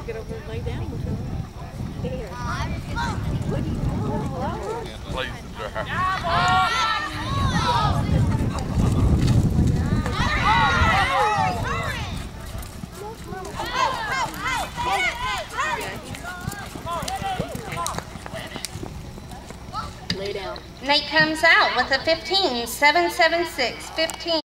get over and lay down with him. Here. And plays the drive. Lay down. Nate comes out with a 15, 776, 15.